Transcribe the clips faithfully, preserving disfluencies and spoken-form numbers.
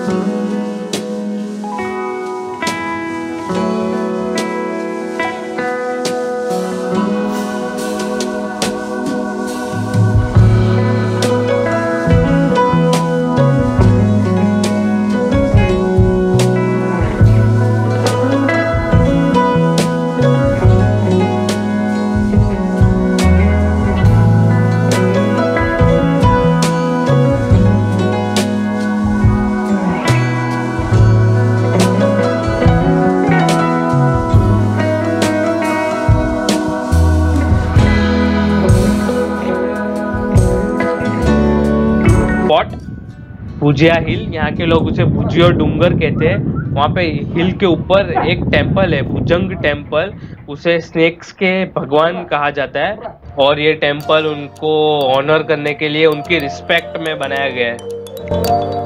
भुजिया हिल, यहाँ के लोग उसे भुजिया डूंगर कहते हैं। वहाँ पे हिल के ऊपर एक टेम्पल है, भुजंग टेम्पल, उसे स्नेक्स के भगवान कहा जाता है। और ये टेम्पल उनको ऑनर करने के लिए, उनकी रिस्पेक्ट में बनाया गया है।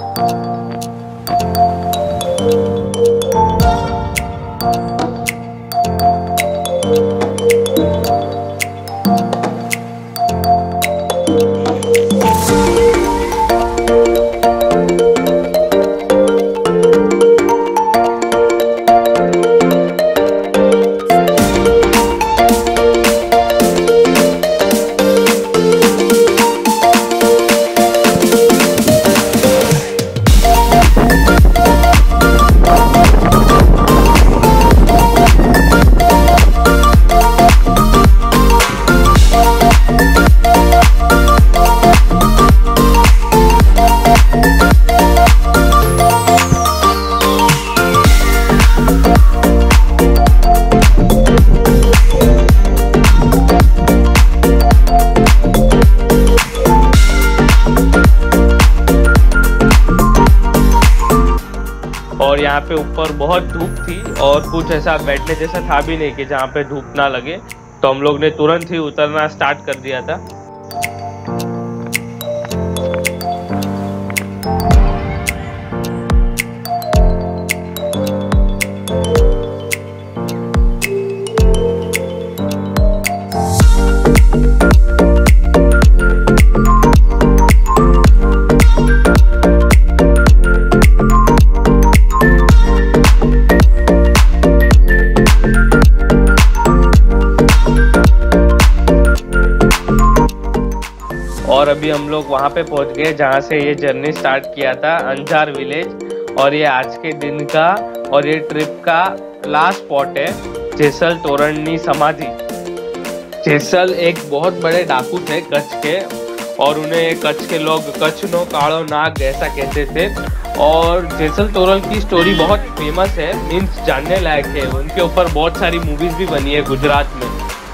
और यहाँ पे ऊपर बहुत धूप थी और कुछ ऐसा बैठने जैसा था भी नहीं कि जहाँ पे धूप ना लगे, तो हम लोग ने तुरंत ही उतरना स्टार्ट कर दिया था। और अभी हम लोग वहाँ पे पहुँच गए जहाँ से ये जर्नी स्टार्ट किया था, अंजार विलेज। और ये आज के दिन का और ये ट्रिप का लास्ट स्पॉट है, जेसल तोरल समाधि। जेसल एक बहुत बड़े डाकू थे कच्छ के, और उन्हें कच्छ के लोग कच्छ नो कालो नाग ऐसा कहते थे। और जेसल तोरल की स्टोरी बहुत फेमस है, मीन्स जानने लायक है। उनके ऊपर बहुत सारी मूवीज भी बनी है गुजरात में।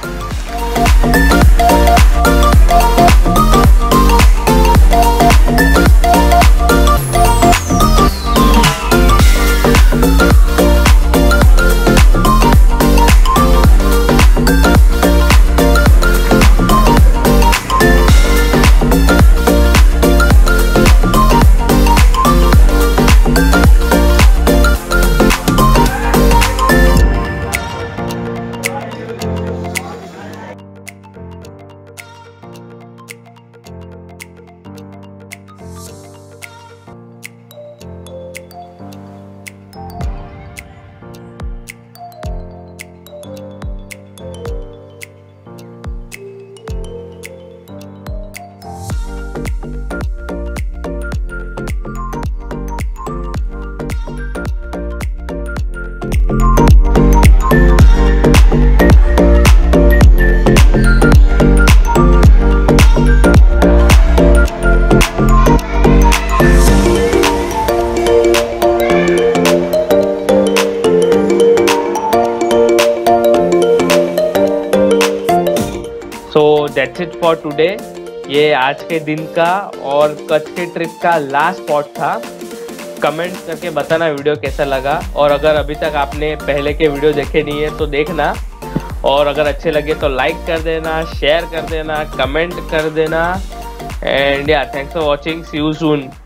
That's it for today. ये आज के दिन का और कच्छ के ट्रिप का लास्ट स्पॉट था। कमेंट करके बताना वीडियो कैसा लगा, और अगर अभी तक आपने पहले के वीडियो देखे नहीं है तो देखना, और अगर अच्छे लगे तो लाइक कर देना, शेयर कर देना, कमेंट कर देना। एंड या thanks for watching, see you soon.